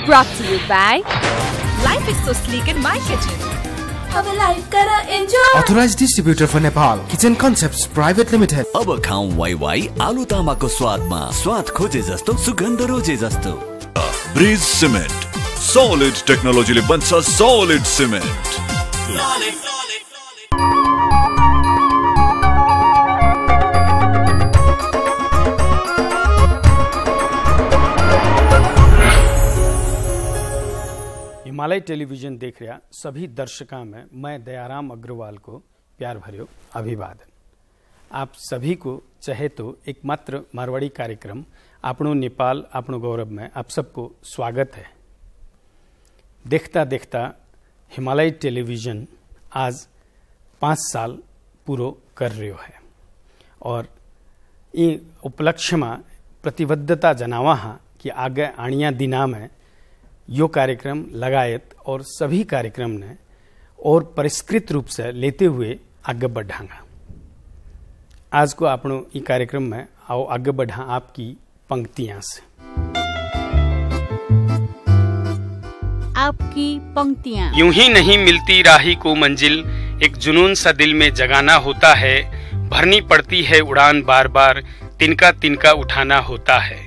Brought to you by Life is so sleek in my kitchen. अब life करा enjoy. Authorized distributor for Nepal Kitchen Concepts Private Limited. अब खाऊं Y Y आलू तामाको स्वादमा स्वाद खोजे जस्तो सुगन्ध रोजे जस्तो। ब्रिज सिमेन्ट सॉलिड टेक्नोलोजीले बन्छ सॉलिड सिमेन्ट। हिमालय टेलीविजन देख रहा सभी दर्शकों में मैं दयाराम अग्रवाल को प्यार भर्यो अभिवादन। आप सभी को चाहे तो एकमात्र मारवाड़ी कार्यक्रम अपनो नेपाल अपनो गौरव में आप सबको स्वागत है। देखता देखता हिमालय टेलीविजन आज 5 साल पूरो कर रह्यो है और ये उपलक्ष्य में प्रतिबद्धता जनावा कि आगे आणिया दिना में यो कार्यक्रम लगायत और सभी कार्यक्रम ने और परिष्कृत रूप से लेते हुए आगे बढ़ांगा। आज को आपनो ये कार्यक्रम में आओ आगे बढ़ा आपकी पंक्तियां से। आपकी पंक्तियां। यूं ही नहीं मिलती राही को मंजिल, एक जुनून सा दिल में जगाना होता है, भरनी पड़ती है उड़ान बार बार, तिनका तिनका उठाना होता है।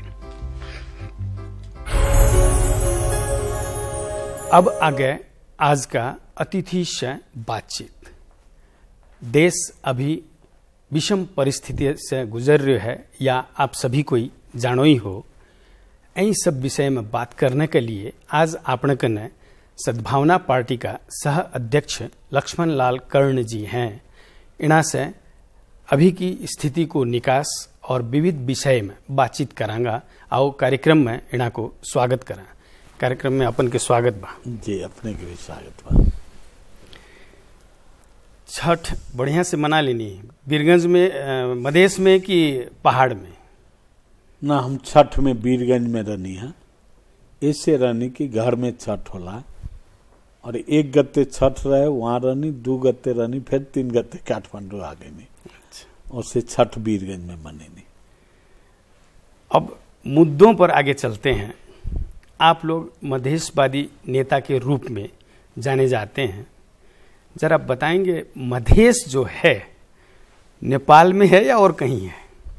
अब आगे आज का अतिथि से बातचीत। देश अभी विषम परिस्थिति से गुजर रहे है या आप सभी कोई जानो ही हो। इन सब विषय में बात करने के लिए आज आपने कने सद्भावना पार्टी का सह अध्यक्ष लक्ष्मण लाल कर्ण जी हैं। इना से अभी की स्थिति को निकास और विविध विषय में बातचीत करांगा। आओ कार्यक्रम में इना को स्वागत करा। कार्यक्रम में अपन के स्वागत बा जी। अपने के भी स्वागत बा। छठ बढ़िया से मना लेनी बीरगंज में मधेश में कि पहाड़ में? ना, हम छठ में बीरगंज में रहनी है। ऐसे रहनी कि घर में छठ होला और एक गत्ते छठ रहे वहाँ रहनी, 2 गत्ते रहनी, फिर 3 गत्ते काठमांडू आ गई। और से छठ बीरगंज में मनेनी। अब मुद्दों पर आगे चलते हैं। आप लोग मधेशवादी नेता के रूप में जाने जाते हैं। जरा बताएंगे मधेश जो है नेपाल में है या और कहीं है?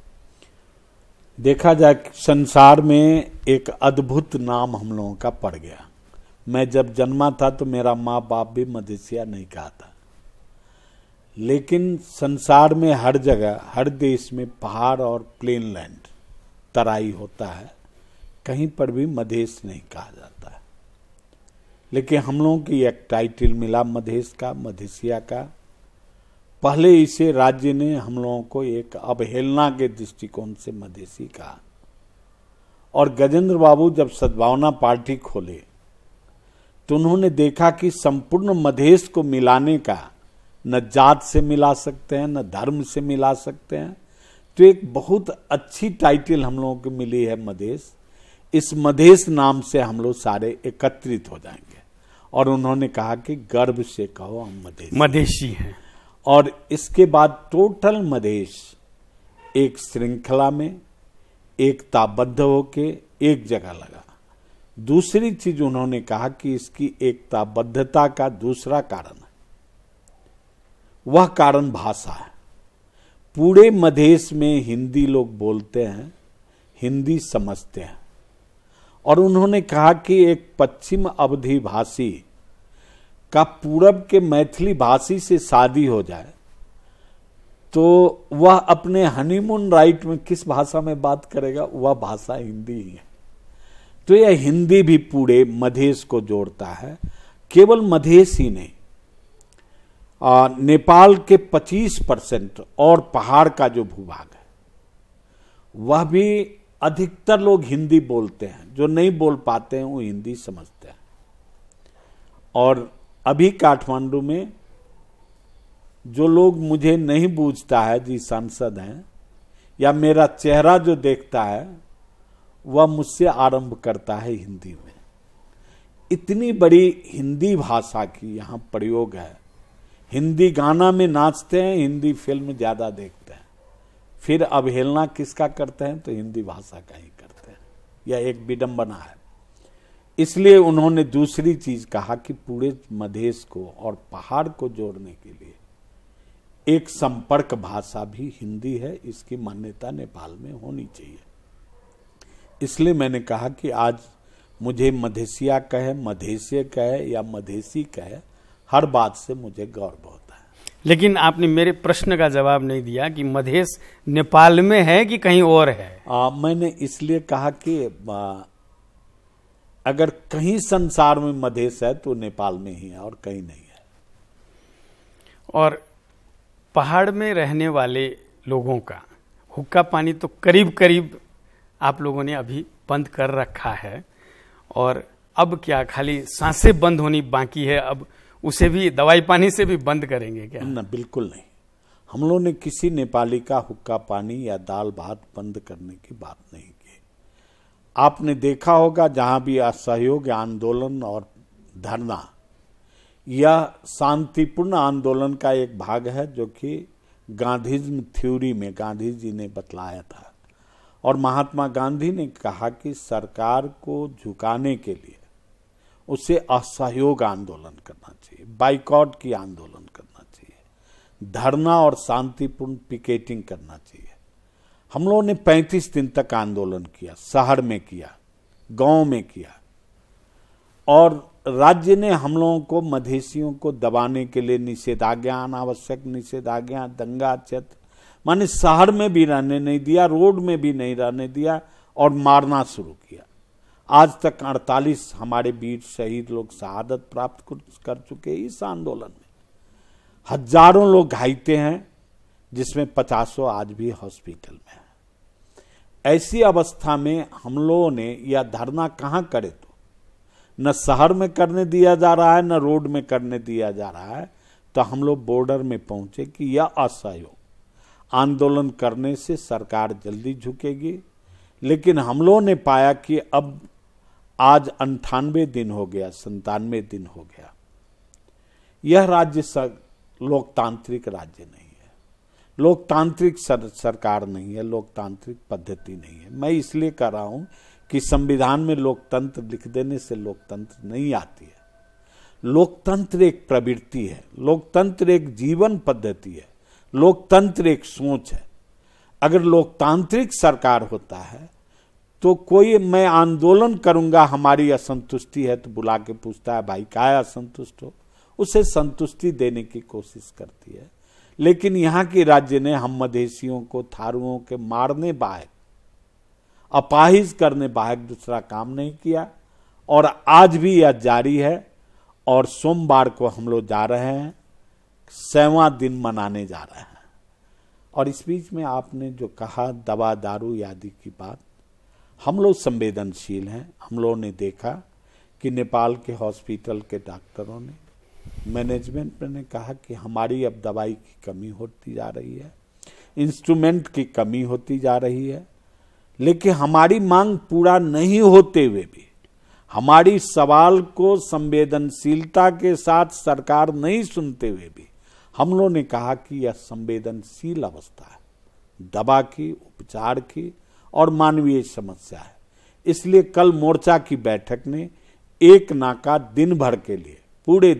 देखा जाए संसार में एक अद्भुत नाम हम लोगों का पड़ गया। मैं जब जन्मा था तो मेरा माँ बाप भी मधेसिया नहीं कहा था, लेकिन संसार में हर जगह हर देश में पहाड़ और प्लेन लैंड तराई होता है, कहीं पर भी मधेश नहीं कहा जाता है। लेकिन हम लोगों की एक टाइटल मिला मधेश का, मधेसिया का। पहले इसे राज्य ने हम लोगों को एक अवहेलना के दृष्टिकोण से मधेसी कहा। और गजेंद्र बाबू जब सद्भावना पार्टी खोले तो उन्होंने देखा कि संपूर्ण मधेश को मिलाने का न जात से मिला सकते हैं, न धर्म से मिला सकते हैं। तो एक बहुत अच्छी टाइटल हम लोगों को मिली है मधेश। इस मधेश नाम से हम लोग सारे एकत्रित हो जाएंगे। और उन्होंने कहा कि गर्व से कहो हम मधेसी हैं। और इसके बाद टोटल मधेश एक श्रृंखला में एकताबद्ध होके एक जगह लगा। दूसरी चीज उन्होंने कहा कि इसकी एकताबद्धता का दूसरा कारण है, वह कारण भाषा है। पूरे मधेश में हिंदी लोग बोलते हैं, हिंदी समझते हैं। और उन्होंने कहा कि एक पश्चिम अवधी भाषी का पूरब के मैथिली भाषी से शादी हो जाए तो वह अपने हनीमून राइट में किस भाषा में बात करेगा? वह भाषा हिंदी ही है। तो यह हिंदी भी पूरे मधेश को जोड़ता है। केवल मधेश ही नहीं, नेपाल के 25% और पहाड़ का जो भूभाग है वह भी अधिकतर लोग हिंदी बोलते हैं। जो नहीं बोल पाते हैं वो हिंदी समझते हैं। और अभी काठमांडू में जो लोग मुझे नहीं बूझता है, जी सांसद हैं, या मेरा चेहरा जो देखता है वह मुझसे आरंभ करता है हिंदी में। इतनी बड़ी हिंदी भाषा की यहाँ प्रयोग है। हिंदी गाना में नाचते हैं, हिंदी फिल्म ज्यादा देखते हैं। फिर अवहेलना किसका करते हैं? तो हिंदी भाषा का ही करते हैं। यह एक विडंबना है। इसलिए उन्होंने दूसरी चीज कहा कि पूरे मधेश को और पहाड़ को जोड़ने के लिए एक संपर्क भाषा भी हिंदी है, इसकी मान्यता नेपाल में होनी चाहिए। इसलिए मैंने कहा कि आज मुझे मधेसिया कहे, मधेसिया कहे या मधेसी कहे, हर बात से मुझे गर्व होता है। लेकिन आपने मेरे प्रश्न का जवाब नहीं दिया कि मधेश नेपाल में है कि कहीं और है। मैंने इसलिए कहा कि अगर कहीं संसार में मधेश है तो नेपाल में ही है और कहीं नहीं है। और पहाड़ में रहने वाले लोगों का हुक्का पानी तो करीब करीब आप लोगों ने अभी बंद कर रखा है, और अब क्या खाली सांसें बंद होनी बाकी है? अब उसे भी दवाई पानी से भी बंद करेंगे क्या? ना, बिल्कुल नहीं। हम लोगों ने किसी नेपाली का हुक्का पानी या दाल भात बंद करने की बात नहीं की। आपने देखा होगा जहां भी असहयोग आंदोलन और धरना या शांतिपूर्ण आंदोलन का एक भाग है, जो कि गांधीज्म थ्योरी में गांधी जी ने बतलाया था, और महात्मा गांधी ने कहा कि सरकार को झुकाने के लिए उसे असहयोग आंदोलन करना चाहिए, बाइकॉट की आंदोलन करना चाहिए, धरना और शांतिपूर्ण पिकेटिंग करना चाहिए। हम लोगों ने 35 दिन तक आंदोलन किया, शहर में किया, गांव में किया, और राज्य ने हम लोगों को, मधेसियों को दबाने के लिए निषेधाज्ञा, अनावश्यक निषेधाज्ञा, दंगा क्षेत्र, माने शहर में भी रहने नहीं दिया, रोड में भी नहीं रहने दिया, और मारना शुरू किया। आज तक 48 हमारे वीर शहीद लोग शहादत प्राप्त कर चुके हैं इस आंदोलन में। हजारों लोग घायते हैं, जिसमें 50 आज भी हॉस्पिटल में है। ऐसी अवस्था में हम लोगों ने यह धरना कहां करे, तो न शहर में करने दिया जा रहा है, न रोड में करने दिया जा रहा है, तो हम लोग बॉर्डर में पहुंचे कि यह असहयोग आंदोलन करने से सरकार जल्दी झुकेगी। लेकिन हम लोगों ने पाया कि अब आज 98 दिन हो गया, 97 दिन हो गया, यह राज्य लोकतांत्रिक राज्य नहीं है, लोकतांत्रिक सरकार नहीं है, लोकतांत्रिक पद्धति नहीं है। मैं इसलिए कह रहा हूं कि संविधान में लोकतंत्र लिख देने से लोकतंत्र नहीं आती है। लोकतंत्र एक प्रवृत्ति है, लोकतंत्र एक जीवन पद्धति है, लोकतंत्र एक सोच है। अगर लोकतांत्रिक सरकार होता है तो कोई, मैं आंदोलन करूंगा, हमारी असंतुष्टि है तो बुला के पूछता है भाई क्या असंतुष्ट हो, उसे संतुष्टि देने की कोशिश करती है। लेकिन यहाँ की राज्य ने हम मधेसियों को, थारुओं के मारने बाहर, अपाहिज करने बाहर दूसरा काम नहीं किया, और आज भी यह जारी है। और सोमवार को हम लोग जा रहे हैं, 7वां दिन मनाने जा रहे हैं। और इस बीच में आपने जो कहा दवा दारू आदि की बात, हम लोग संवेदनशील हैं। हम लोगों ने देखा कि नेपाल के हॉस्पिटल के डॉक्टरों ने, मैनेजमेंट ने कहा कि हमारी अब दवाई की कमी होती जा रही है, इंस्ट्रूमेंट की कमी होती जा रही है। लेकिन हमारी मांग पूरा नहीं होते हुए भी, हमारी सवाल को संवेदनशीलता के साथ सरकार नहीं सुनते हुए भी, हम लोगों ने कहा कि यह संवेदनशील अवस्था है, दवा की, उपचार की और मानवीय समस्या है। इसलिए कल मोर्चा की बैठक ने एक नाका दिन भर के लिए, पूरे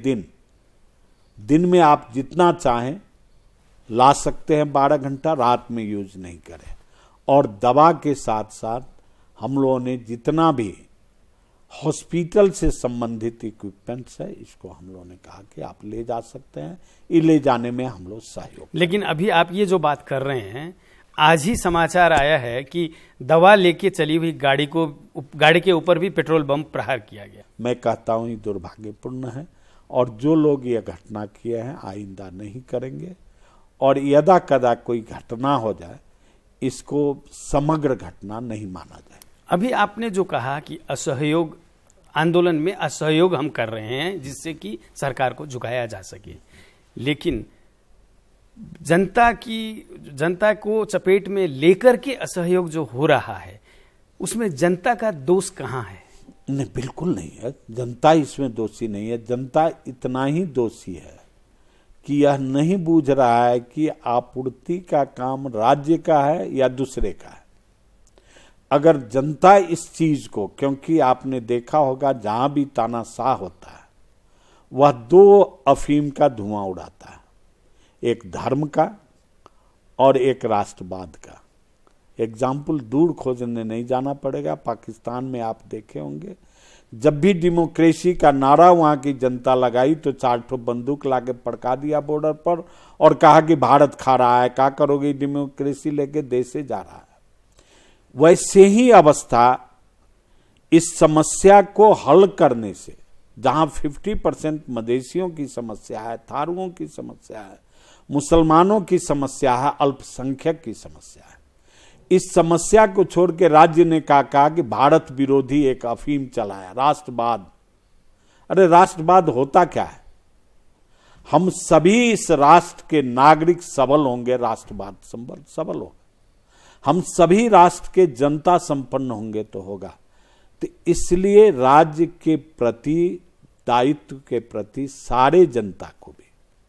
दिन में आप जितना चाहें ला सकते हैं, 12 घंटा, रात में यूज नहीं करें। और दवा के साथ साथ हम लोगों ने जितना भी हॉस्पिटल से संबंधित इक्विपमेंट्स है, इसको हम लोगों ने कहा कि आप ले जा सकते हैं, ये ले जाने में हम लोग सहयोग। लेकिन अभी आप ये जो बात कर रहे हैं, आज ही समाचार आया है कि दवा लेके चली हुई गाड़ी के ऊपर भी पेट्रोल बम प्रहार किया गया। मैं कहता हूं ये दुर्भाग्यपूर्ण है, और जो लोग ये घटना किए हैं आइंदा नहीं करेंगे। और यदा कदा कोई घटना हो जाए, इसको समग्र घटना नहीं माना जाए। अभी आपने जो कहा कि असहयोग आंदोलन में असहयोग हम कर रहे हैं जिससे कि सरकार को झुकाया जा सके, लेकिन जनता को चपेट में लेकर के असहयोग जो हो रहा है, उसमें जनता का दोष कहाँ है? नहीं, बिल्कुल नहीं है, जनता इसमें दोषी नहीं है। जनता इतना ही दोषी है कि यह नहीं बूझ रहा है कि आपूर्ति का काम राज्य का है या दूसरे का है। अगर जनता इस चीज को, क्योंकि आपने देखा होगा जहां भी तानाशाह होता है वह दो अफीम का धुआं उड़ाता है, एक धर्म का और एक राष्ट्रवाद का। एग्जाम्पल दूर खोजने नहीं जाना पड़ेगा, पाकिस्तान में आप देखे होंगे जब भी डेमोक्रेसी का नारा वहां की जनता लगाई तो 4 ठो बंदूक लाके पड़का दिया बॉर्डर पर और कहा कि भारत खा रहा है, क्या करोगे डेमोक्रेसी लेके, देश से जा रहा है। वैसे ही अवस्था इस समस्या को हल करने से, जहां 50% मदेशियों की समस्या है, थारुओं की समस्या है, मुसलमानों की समस्या है, अल्पसंख्यक की समस्या है, इस समस्या को छोड़ के राज्य ने कहा कि भारत विरोधी एक अफीम चलाया, राष्ट्रवाद। अरे राष्ट्रवाद होता क्या है? हम सभी इस राष्ट्र के नागरिक सबल होंगे, राष्ट्रवाद सबल होगा। हम सभी राष्ट्र के जनता संपन्न होंगे तो होगा। तो इसलिए राज्य के प्रति, दायित्व के प्रति सारे जनता को भी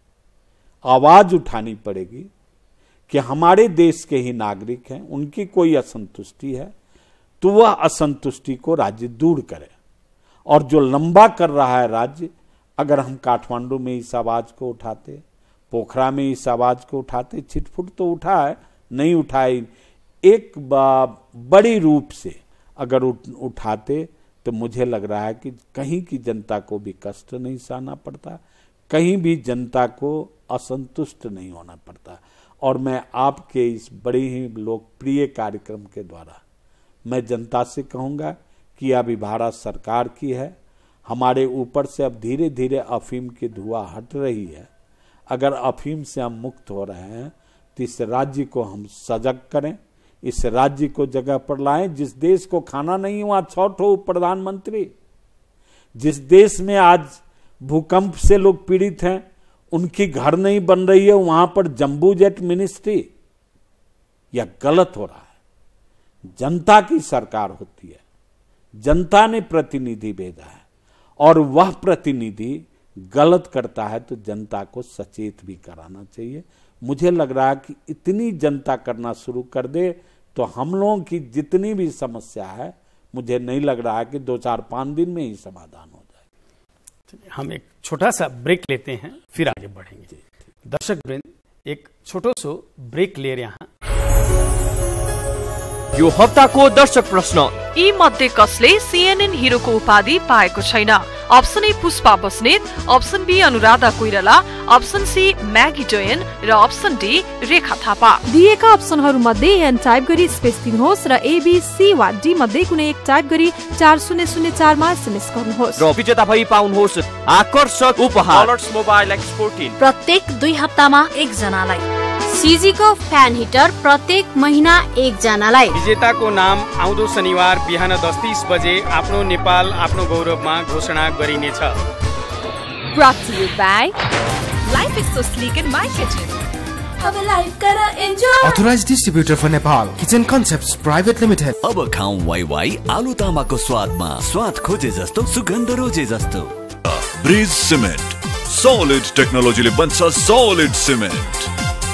आवाज उठानी पड़ेगी कि हमारे देश के ही नागरिक हैं, उनकी कोई असंतुष्टि है तो वह असंतुष्टि को राज्य दूर करे। और जो लंबा कर रहा है राज्य, अगर हम काठमांडू में इस आवाज को उठाते, पोखरा में इस आवाज को उठाते, छिटफुट तो उठा है, नहीं उठाए, एक बड़ी रूप से अगर उठाते तो मुझे लग रहा है कि कहीं की जनता को भी कष्ट नहीं सहना पड़ता, कहीं भी जनता को असंतुष्ट नहीं होना पड़ता। और मैं आपके इस बड़े ही लोकप्रिय कार्यक्रम के द्वारा मैं जनता से कहूँगा कि अभी भारत सरकार की है, हमारे ऊपर से अब धीरे धीरे अफीम की धुआं हट रही है। अगर अफीम से हम मुक्त हो रहे हैं तो इस राज्य को हम सजग करें, इस राज्य को जगह पर लाएं। जिस देश को खाना नहीं हुआ 6 ठो प्रधानमंत्री, जिस देश में आज भूकंप से लोग पीड़ित हैं, उनकी घर नहीं बन रही है, वहां पर जंबू जेट मिनिस्ट्री, यह गलत हो रहा है। जनता की सरकार होती है, जनता ने प्रतिनिधि भेजा है और वह प्रतिनिधि गलत करता है तो जनता को सचेत भी कराना चाहिए। मुझे लग रहा है कि इतनी जनता करना शुरू कर दे तो हम लोगों की जितनी भी समस्या है, मुझे नहीं लग रहा है कि 2-4-5 दिन में ही समाधान हो जाए। हम एक छोटा सा ब्रेक लेते हैं, फिर आगे बढ़ेंगे। दर्शक वृंद, एक छोटो सो ब्रेक लिएर यहाँ यो हप्ताको दर्शक प्रश्न, यी मध्ये कसले सीएनएन हिरोको उपाधि पाएको छैन? Option A Pushpa Basnet, option B Anuradha Koirala, option C Maggie Joyan र अप्सन डी रेखा थापा। दिएका अप्सनहरू मध्ये एन टाइप गरी स्पेस दिनुहोस् र एबी सी वा डी मध्ये कुनै एक टाइप गरी 4004 मा एसएमएस गर्नुहोस् र विजेता भई पाउनुहोस् आकर्षक उपहार कलर्स मोबाइल एक्स14 प्रत्येक 2 हप्तामा 1 जनालाई, सीजीको फ्यान हिटर प्रत्येक महिना 1 जनालाई। विजेताको नाम आउँदो शनिबार बिहान 10:30 बजे आफ्नो नेपाल आफ्नो गौरवमा घोषणा गरिनेछ। Brought to you by Life is so sleek in my kitchen. अब लाइफ करा enjoy. Authorized distributor for Nepal Kitchen Concepts Private Limited. अब खाऊं वाई आलु तामाको स्वादमा, स्वाद खोजे जस्तो सुगन्ध रोजे जस्तो। ब्रिज सिमेन्ट, सॉलिड टेक्नोलॉजीले बन्छ सॉलिड सिमेन्ट।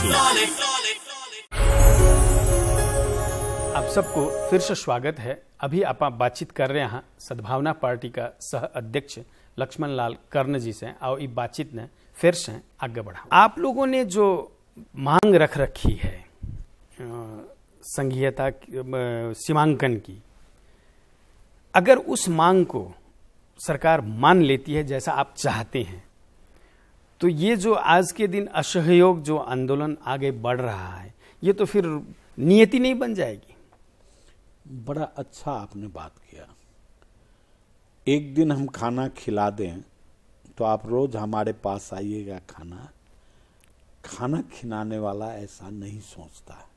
आप सबको फिर से स्वागत है। अभी आप बातचीत कर रहे हैं सद्भावना पार्टी का सह अध्यक्ष लक्ष्मण लाल कर्ण जी से। आओ इस बातचीत ने फिर से आगे बढ़ा। आप लोगों ने जो मांग रख रखी है संघीयता सीमांकन की, अगर उस मांग को सरकार मान लेती है जैसा आप चाहते हैं, तो ये जो आज के दिन असहयोग जो आंदोलन आगे बढ़ रहा है, ये तो फिर नियति नहीं बन जाएगी। बड़ा अच्छा आपने बात किया। एक दिन हम खाना खिला दें तो आप रोज हमारे पास आइएगा। खाना खिलाने वाला ऐसा नहीं सोचता है।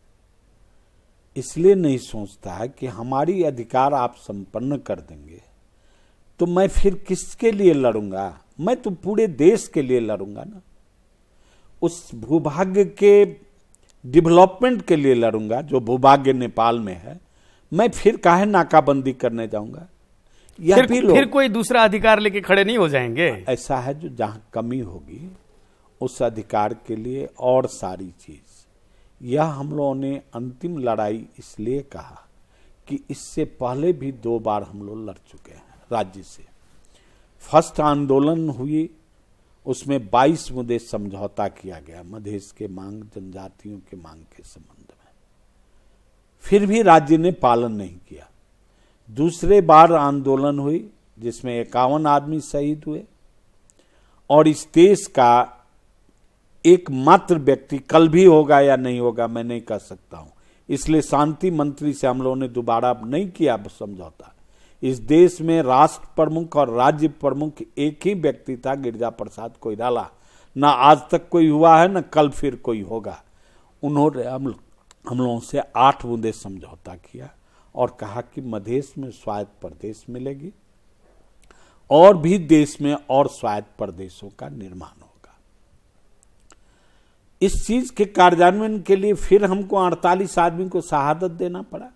इसलिए नहीं सोचता है कि हमारी अधिकार आप संपन्न कर देंगे तो मैं फिर किसके लिए लड़ूंगा? मैं तो पूरे देश के लिए लड़ूंगा ना, उस भूभाग्य के डेवलपमेंट के लिए लड़ूंगा जो भूभाग्य नेपाल में है। मैं फिर काहे नाकाबंदी करने जाऊंगा? या फिर कोई दूसरा अधिकार लेके खड़े नहीं हो जाएंगे? ऐसा है जो जहां कमी होगी उस अधिकार के लिए और सारी चीज। यह हम लोगों ने अंतिम लड़ाई इसलिए कहा कि इससे पहले भी 2 बार हम लोग लड़ चुके हैं राज्य से। फर्स्ट आंदोलन हुई, उसमें 22 मुद्दे समझौता किया गया मधेश के मांग, जनजातियों के मांग के संबंध में, फिर भी राज्य ने पालन नहीं किया। दूसरे बार आंदोलन हुई जिसमें 51 आदमी शहीद हुए और इस देश का एकमात्र व्यक्ति, कल भी होगा या नहीं होगा मैं नहीं कह सकता हूं, इसलिए शांति मंत्री से हम लोगों ने दोबारा नहीं किया समझौता। इस देश में राष्ट्र प्रमुख और राज्य प्रमुख एक ही व्यक्ति था, गिरिजा प्रसाद कोइराला। ना आज तक कोई हुआ है, ना कल फिर कोई होगा। उन्होंने हम लोगों से 8 मुद्दे समझौता किया और कहा कि मधेश में स्वायत्त प्रदेश मिलेगी और भी देश में और स्वायत्त प्रदेशों का निर्माण होगा। इस चीज के कार्यान्वयन के लिए फिर हमको 48 आदमी को शहादत देना पड़ा।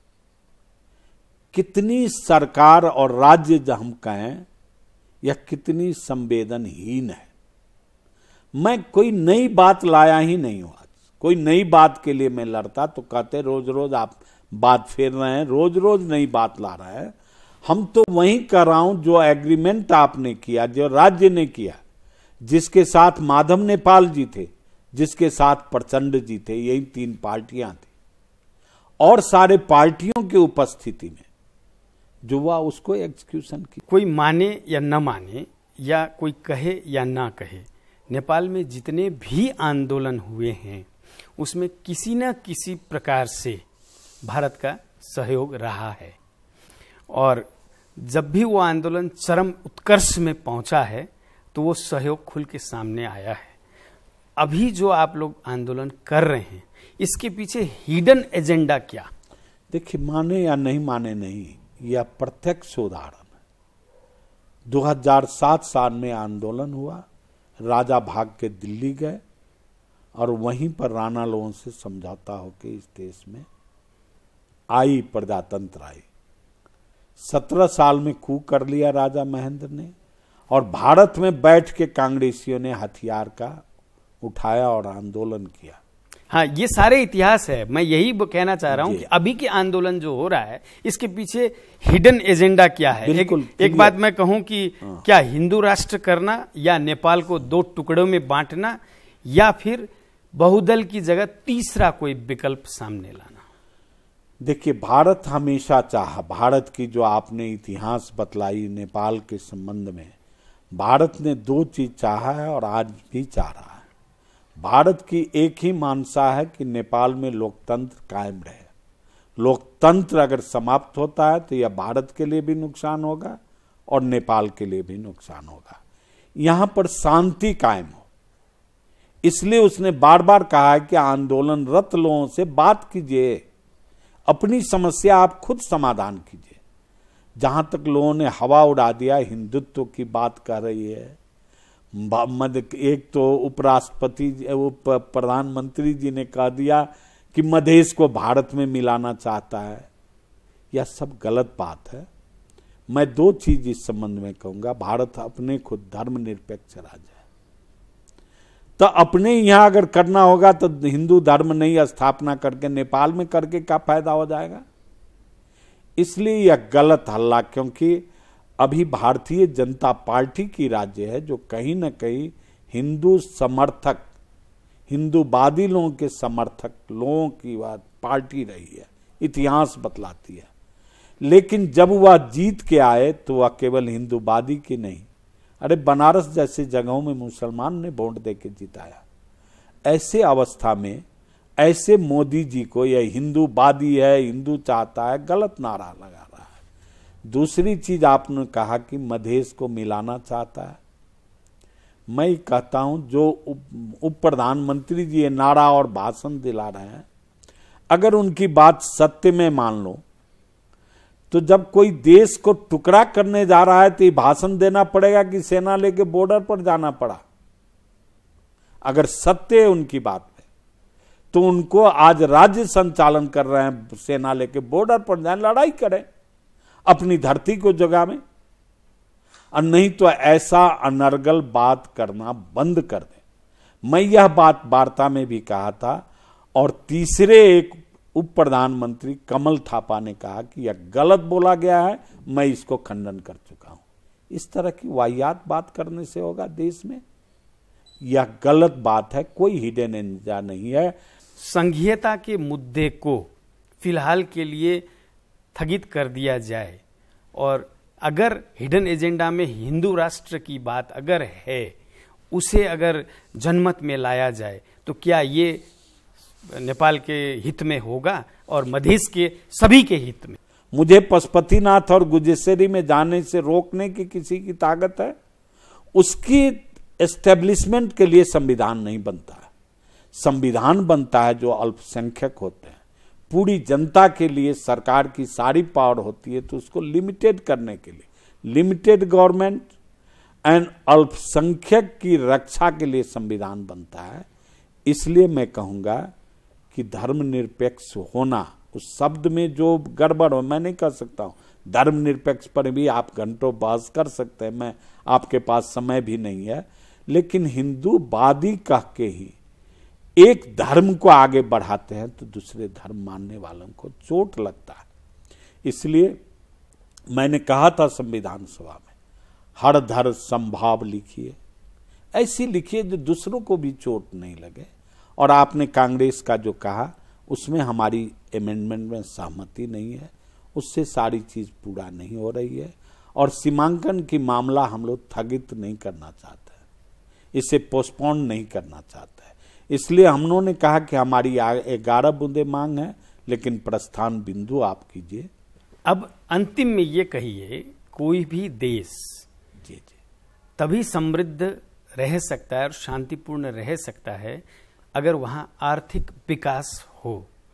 कितनी सरकार और राज्य जो हम कहें यह कितनी संवेदनहीन है। मैं कोई नई बात लाया ही नहीं हूं। आज कोई नई बात के लिए मैं लड़ता तो कहते रोज रोज आप बात फेर रहे हैं, रोज रोज नई बात ला रहे हैं। हम तो वही कर रहा हूं जो एग्रीमेंट आपने किया, जो राज्य ने किया, जिसके साथ माधव नेपाल जी थे, जिसके साथ प्रचंड जी थे, यही 3 पार्टियां थी और सारे पार्टियों की उपस्थिति में जो हुआ उसको एग्जीक्यूशन की। कोई माने या न माने या कोई कहे या ना कहे, नेपाल में जितने भी आंदोलन हुए हैं उसमें किसी न किसी प्रकार से भारत का सहयोग रहा है और जब भी वो आंदोलन चरम उत्कर्ष में पहुंचा है तो वो सहयोग खुल के सामने आया है। अभी जो आप लोग आंदोलन कर रहे हैं इसके पीछे हिडन एजेंडा क्या? देखिए, माने या नहीं माने नहीं, यह प्रत्यक्ष उदाहरण है। 2007 साल में आंदोलन हुआ, राजा भाग के दिल्ली गए और वहीं पर राणा लोगों से समझौता होकर इस देश में आई, प्रजातंत्र आई। 17 साल में कू कर लिया राजा महेंद्र ने और भारत में बैठ के कांग्रेसियों ने हथियार का उठाया और आंदोलन किया। हाँ, ये सारे इतिहास है। मैं यही कहना चाह रहा हूं कि अभी के आंदोलन जो हो रहा है इसके पीछे हिडन एजेंडा क्या है? एक बात मैं कहूं कि क्या हिंदू राष्ट्र करना या नेपाल को 2 टुकड़ों में बांटना या फिर बहुदल की जगह तीसरा कोई विकल्प सामने लाना? देखिए, भारत हमेशा चाहा, भारत की जो आपने इतिहास बतलाई नेपाल के संबंध में, भारत ने 2 चीज चाहा है और आज भी चाह रहा है। भारत की एक ही मानसा है कि नेपाल में लोकतंत्र कायम रहे। लोकतंत्र अगर समाप्त होता है तो यह भारत के लिए भी नुकसान होगा और नेपाल के लिए भी नुकसान होगा। यहां पर शांति कायम हो, इसलिए उसने बार बार कहा है कि आंदोलनरत लोगों से बात कीजिए, अपनी समस्या आप खुद समाधान कीजिए। जहां तक लोगों ने हवा उड़ा दिया, हिंदुत्व की बात कर रही है। एक तो उपराष्ट्रपति, प्रधानमंत्री जी ने कह दिया कि मधेश को भारत में मिलाना चाहता है। यह सब गलत बात है। मैं 2 चीज इस संबंध में कहूंगा। भारत अपने खुद धर्मनिरपेक्ष राज्य है, तो अपने यहां अगर करना होगा तो हिंदू धर्म नहीं स्थापना करके नेपाल में करके क्या फायदा हो जाएगा? इसलिए यह गलत हल्ला, क्योंकि अभी भारतीय जनता पार्टी की राज्य है जो कहीं न कहीं हिंदू समर्थक, हिंदूवादी लोगों के समर्थक लोगों की बात पार्टी रही है, इतिहास बतलाती है। लेकिन जब वह जीत के आए तो वह केवल हिंदूवादी की नहीं, अरे बनारस जैसे जगहों में मुसलमान ने वोट देके जिताया। ऐसे अवस्था में ऐसे मोदी जी को यह हिंदूवादी है, हिंदू चाहता है, गलत नारा लगा रहा है। दूसरी चीज आपने कहा कि मधेश को मिलाना चाहता है। मैं कहता हूं जो उप प्रधानमंत्री जी ये नारा और भाषण दिला रहे हैं, अगर उनकी बात सत्य में मान लो तो जब कोई देश को टुकड़ा करने जा रहा है तो ये भाषण देना पड़ेगा कि सेना लेके बॉर्डर पर जाना पड़ा? अगर सत्य है उनकी बात में तो उनको आज राज्य संचालन कर रहे हैं, सेना लेके बॉर्डर पर जाए, लड़ाई करें, अपनी धरती को जगह में, और नहीं तो ऐसा अनर्गल बात करना बंद कर दें। मैं यह बात वार्ता में भी कहा था और तीसरे एक उप प्रधानमंत्री कमल थापा ने कहा कि यह गलत बोला गया है, मैं इसको खंडन कर चुका हूं। इस तरह की वाहियात बात करने से होगा देश में? यह गलत बात है, कोई हिडन एजेंडा नहीं है। संघीयता के मुद्दे को फिलहाल के लिए स्थगित कर दिया जाए, और अगर हिडन एजेंडा में हिंदू राष्ट्र की बात अगर है, उसे अगर जनमत में लाया जाए, तो क्या ये नेपाल के हित में होगा और मधेश के सभी के हित में? मुझे पशुपतिनाथ और गुजेश्वरी में जाने से रोकने की किसी की ताकत है? उसकी एस्टेब्लिशमेंट के लिए संविधान नहीं बनता है। संविधान बनता है जो अल्पसंख्यक होते हैं। पूरी जनता के लिए सरकार की सारी पावर होती है, तो उसको लिमिटेड करने के लिए, लिमिटेड गवर्नमेंट एंड अल्पसंख्यक की रक्षा के लिए संविधान बनता है। इसलिए मैं कहूंगा कि धर्मनिरपेक्ष होना, उस शब्द में जो गड़बड़ हो, मैं नहीं कह सकता हूं। धर्मनिरपेक्ष पर भी आप घंटों बहस कर सकते हैं, मैं आपके पास समय भी नहीं है। लेकिन हिंदूवादी कह के ही एक धर्म को आगे बढ़ाते हैं तो दूसरे धर्म मानने वालों को चोट लगता है। इसलिए मैंने कहा था संविधान सभा में, हर धर्म संभाव लिखिए, ऐसी लिखिए जो दूसरों को भी चोट नहीं लगे। और आपने कांग्रेस का जो कहा, उसमें हमारी अमेंडमेंट में सहमति नहीं है, उससे सारी चीज पूरा नहीं हो रही है। और सीमांकन की मामला हम लोग स्थगित नहीं करना चाहते हैं, इसे पोस्टपोन नहीं करना चाहते हैं। इसलिए हम लोगों ने कहा कि हमारी 11 बूंदे मांग है, लेकिन प्रस्थान बिंदु आप कीजिए। अब अंतिम में ये कहिए, कोई भी देश जी तभी समृद्ध रह सकता है और शांतिपूर्ण रह सकता है अगर वहां आर्थिक विकास हो।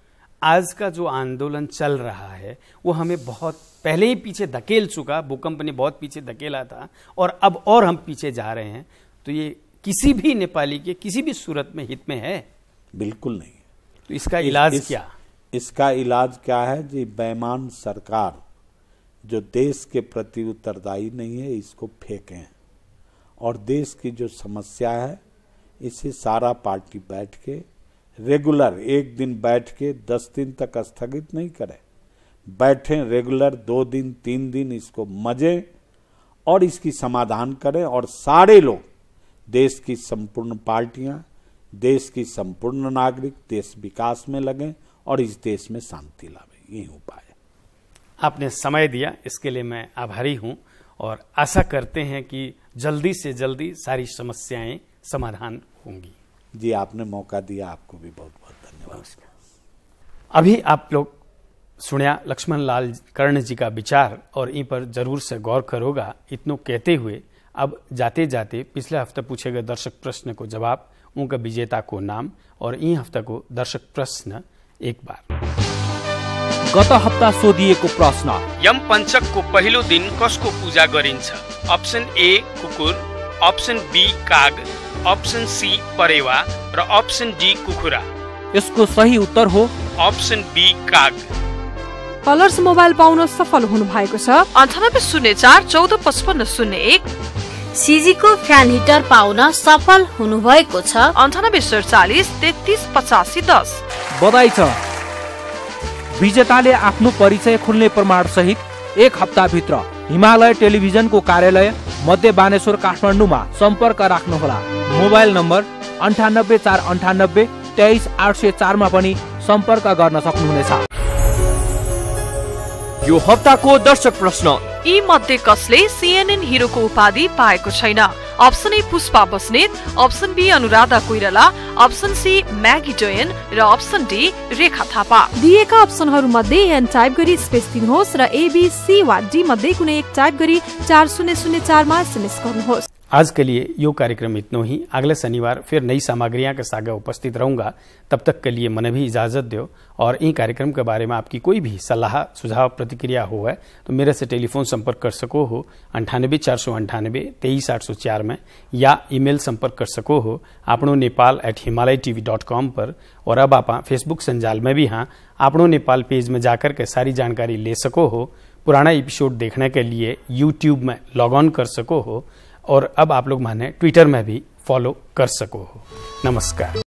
आज का जो आंदोलन चल रहा है वो हमें बहुत पहले ही पीछे धकेल चुका, भूकंप ने बहुत पीछे धकेला था, और अब और हम पीछे जा रहे हैं। तो ये किसी भी नेपाली के किसी भी सूरत में हित में है? बिल्कुल नहीं। तो इसका इलाज क्या? इसका इलाज क्या है जी? बेईमान सरकार जो देश के प्रति उत्तरदायी नहीं है, इसको फेंकें। और देश की जो समस्या है, इसे सारा पार्टी बैठ के रेगुलर, एक दिन बैठ के 10 दिन तक स्थगित नहीं करें, बैठें रेगुलर 2 दिन 3 दिन, इसको मजे और इसकी समाधान करें। और सारे लोग, देश की संपूर्ण पार्टियां, देश की संपूर्ण नागरिक देश विकास में लगें और इस देश में शांति लावें। यही उपाय है। आपने समय दिया, इसके लिए मैं आभारी हूं, और आशा करते हैं कि जल्दी से जल्दी सारी समस्याएं समाधान होंगी। जी, आपने मौका दिया, आपको भी बहुत बहुत धन्यवाद। अभी आप लोग सुनिया लक्ष्मण लाल कर्ण जी का विचार, और इन पर जरूर से गौर करोगा। इतनों कहते हुए अब जाते जाते पिछले हफ्ते पूछे गए दर्शक प्रश्न को जवाब, उनका विजेता को नाम और इ हफ्ता को दर्शक प्रश्न एक बार। गत हप्ता सोधिएको प्रश्न, यम पंचकको पहिलो दिन कसको पूजा गरिन्छ? अप्सन ए कुकुर, अप्सन बी काग, अप्सन सी परेवा र अप्सन डी कुखुरा। यसको सही उत्तर हो अप्सन बी काग। कलर्स मोबाइल पाउन सफल हुनु भएको छ। 9804145501। सीजीको फ्यान हिटर पाउन सफल हुनुभएको छ। 9847338510। बधाई छ। विजेताले आफ्नो परिचय खुल्ने प्रमाण सहित 1 हप्ताभित्र हिमालय टेलिभिजनको कार्यालय मध्य बानेश्वर काठमाडौँमा सम्पर्क राख्नुहोला। मोबाइल नम्बर 9848 23804 मा पनि सम्पर्क गर्न सक्नुहुनेछ। यो हप्ताको दर्शक प्रश्न, यी मध्ये कसले सीएनएन हिरोको उपाधि पाएको छैन? Option A Pushpa Basnet, option B Anuradha Koirala, option C Maggie Joyan र अप्सन डी रेखा थापा। दिएका अप्सनहरू मध्ये एन टाइप गरी स्पेस दिनुहोस् र एबीसी वा डी मध्ये कुनै एक टाइप गरी 4004 मा एसएमएस गर्नुहोस्। आज के लिए यो कार्यक्रम इतना ही। अगले शनिवार फिर नई सामग्रियां के साथ उपस्थित रहूंगा। तब तक के लिए मन भी इजाजत दो। और इन कार्यक्रम के बारे में आपकी कोई भी सलाह सुझाव प्रतिक्रिया हो है तो मेरे से टेलीफोन संपर्क कर सको हो 98 498 23804 में, या ईमेल संपर्क कर सको हो आपनो नेपाल @himalayatv.com पर। और अब आप फेसबुक संजाल में भी हाँ आपनो नेपाल पेज में जाकर के सारी जानकारी ले सको हो। पुराना एपिसोड देखने के लिए यूट्यूब में लॉग ऑन कर सको हो। और अब आप लोग माने ट्विटर में भी फॉलो कर सको हो। नमस्कार।